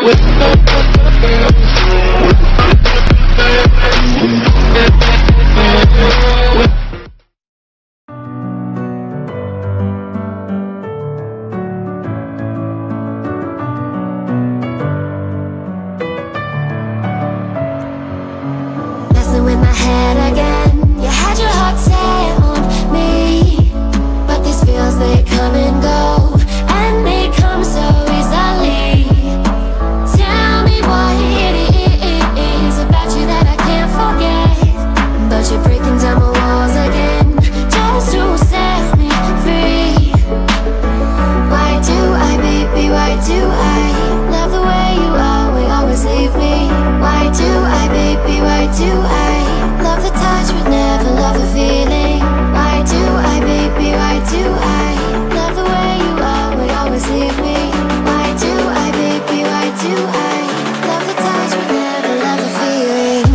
Messing with my head again. You had your heart set on me, but these feels, they come and go, and they come so easily. Tell me what it is about you that I can't forget, but you're breaking down my walls again, just to set me free. Why do I, baby, why do I love the way you always leave me? Why do I, baby, why do I love the touch but never love the feeling? Why do I, baby, why do I love the way you always leave me? Why do I, baby, why do I love the touch but never love the feeling?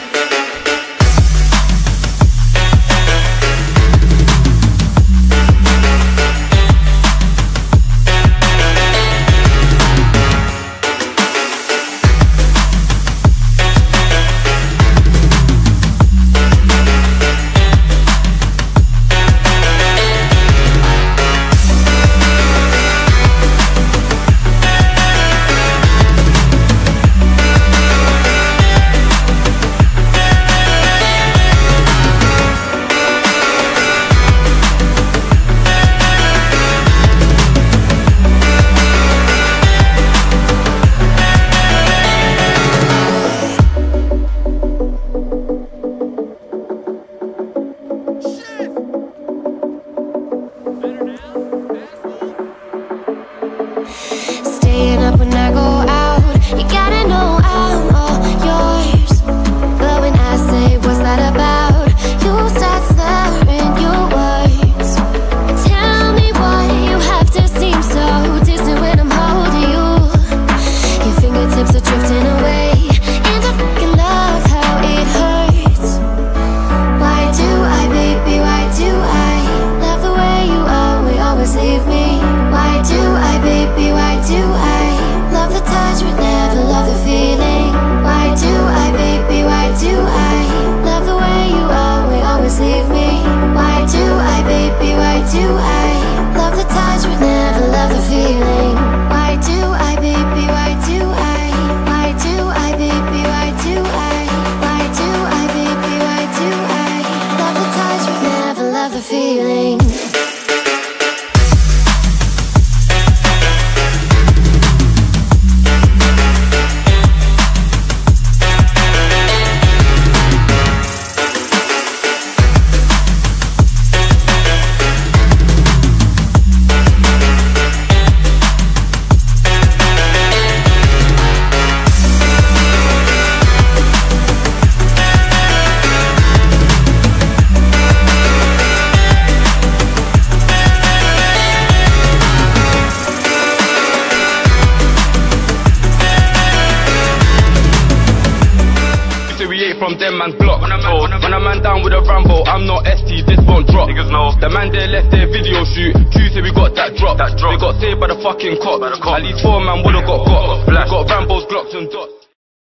Staying up when I go out, you gotta know I'm all yours. But when I say what's that about, you start slurring your words. Tell me why you have to seem so distant when I'm holding you. Your fingertips are drifting away into fucking love, how it hurts. Why do I, baby, why do I love the way you always leave me? Why do I, baby, why do I love the touch but never love the feeling? Why do I, baby, why do I love the way you always leave me? Why do I, baby, why do I love the touch but never love the feeling? Why do I, baby, why do I? Why do I, baby, why do I? Why do I, baby, why do I love the touch but never love the feeling? From them man's block. When a man down with a Rambo, I'm not ST, this won't drop. Niggas know. The man they left their video shoot. Tuesday we got that drop. They got saved by the fucking cop. At least 4 man would've got. We got Rambos, Glocks and dots.